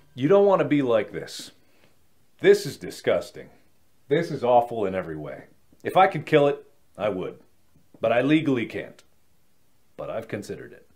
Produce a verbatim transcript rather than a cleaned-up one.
You don't want to be like this. This is disgusting. This is awful in every way. If I could kill it, I would. But I legally can't. But I've considered it.